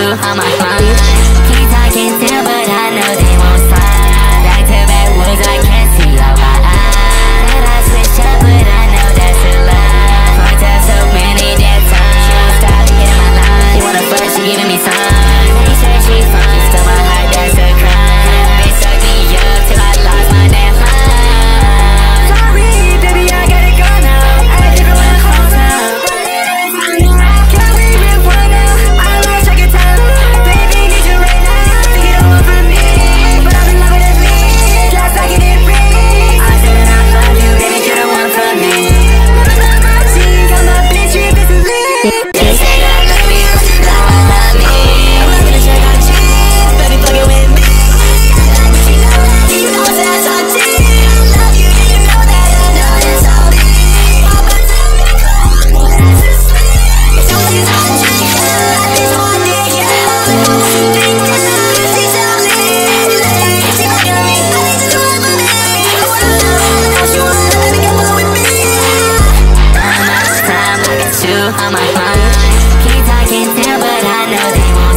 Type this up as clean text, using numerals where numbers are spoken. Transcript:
on my phone. Keep talking down, but I know they won't slide. Back to back woods, I can't see out my eyes. Said I switched up, but I know that's a lie. Fucked up so many damn times. She won't stop hitting my line. She wanna fuck, she giving me signs. They say she fine, she stole my heart, that's a crime. That bitch sucked me up till I lost my damn mind. Sorry, baby, I gotta go now. I had different when I close out. Can we rip one now? I lost track of time. Baby, need you right now. Take it over from me, but I'm in love with me. Just like it did free. I said that I love you, baby, you're the one for me. My team, got my bitch, you this is me. They say that I love you, like I love me. I'm not gonna check on cheese, baby, fucking with me. You know that, you know that's our team. I love you, you know that, I know that's all me. Papa tell me, that's just me. It's only our dream, it's one day, yeah. She tell me, she look at me, I need to do it for me. Now she wanna let me go with me. How much time I got you on my phone? Keep talking down, but I know they won't.